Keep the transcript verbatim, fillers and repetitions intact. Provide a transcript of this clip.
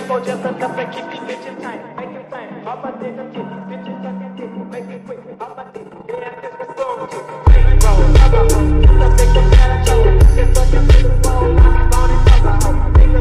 tempo just enough to keep these bitches tight. Make it tight. All my niggas get bitches sucking dick. Make it quick. All my niggas, yeah, this was slow. Roll,